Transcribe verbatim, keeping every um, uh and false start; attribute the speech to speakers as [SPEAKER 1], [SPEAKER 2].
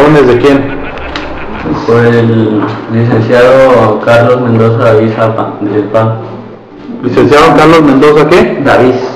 [SPEAKER 1] órdenes de quién?
[SPEAKER 2] Por el licenciado Carlos Mendoza David Zapa, del P A N.
[SPEAKER 1] ¿Licenciado Carlos Mendoza qué?
[SPEAKER 2] David.